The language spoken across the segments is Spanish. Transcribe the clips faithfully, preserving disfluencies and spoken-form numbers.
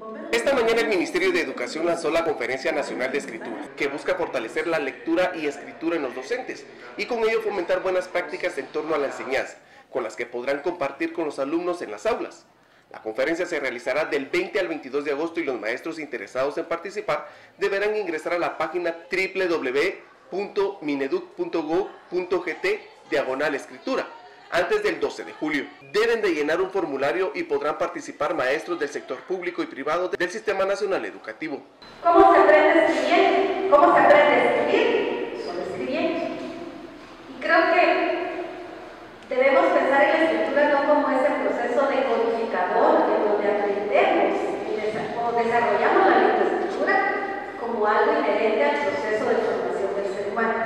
Esta mañana el Ministerio de Educación lanzó la Conferencia Nacional de Escritura, que busca fortalecer la lectura y escritura en los docentes y con ello fomentar buenas prácticas en torno a la enseñanza, con las que podrán compartir con los alumnos en las aulas. La conferencia se realizará del veinte al veintidós de agosto y los maestros interesados en participar deberán ingresar a la página doble u doble u doble u punto mineduc punto gob punto gt diagonal escritura antes del doce de julio. Deben de llenar un formulario y podrán participar maestros del sector público y privado del Sistema Nacional Educativo. ¿Cómo se aprende escribiendo? ¿Cómo se aprende a escribir? Solo escribiendo. Y creo que debemos pensar en la escritura no como ese proceso decodificador en donde aprendemos o desarrollamos la lectoescritura como algo inherente al proceso de formación del ser humano.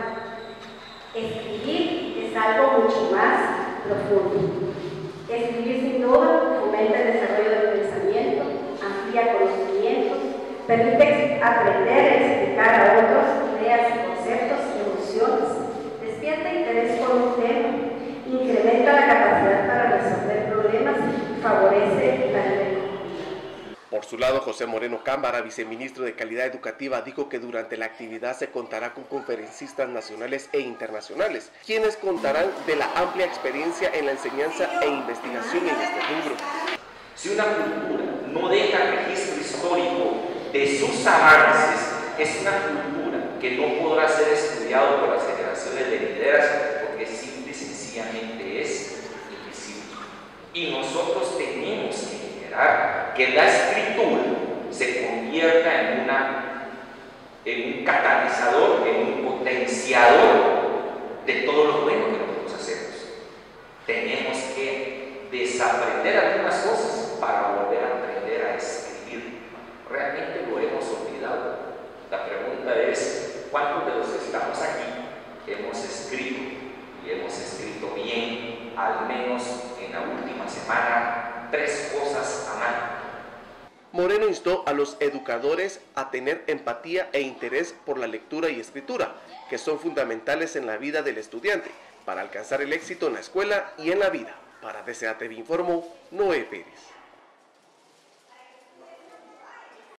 Escribir es algo mucho más profundo. Escribir sin duda fomenta el desarrollo del pensamiento, amplía conocimientos, permite aprender a explicar a otros ideas y conceptos y emociones, despierta interés por un tema, incrementa la capacidad para resolver problemas y favorece la libertad. Por su lado, José Moreno Cámara, viceministro de Calidad Educativa, dijo que durante la actividad se contará con conferencistas nacionales e internacionales, quienes contarán de la amplia experiencia en la enseñanza e investigación en este rubro. Si una cultura no deja registro histórico de sus avances, es una cultura que no podrá ser estudiado por las generaciones venideras porque simple y sencillamente es invisible. Y nosotros tenemos que que la escritura se convierta en, una, en un catalizador, en un potenciador de todo lo bueno que nosotros hacemos. Tenemos que desaprender algunas cosas para volver a aprender a escribir. Realmente lo hemos olvidado. La pregunta es, ¿cuántos de los que estamos aquí hemos escrito y hemos escrito bien, al menos en la última semana, tres cosas a mano? Moreno instó a los educadores a tener empatía e interés por la lectura y escritura, que son fundamentales en la vida del estudiante, para alcanzar el éxito en la escuela y en la vida. Para D C A T V informó Noé Pérez.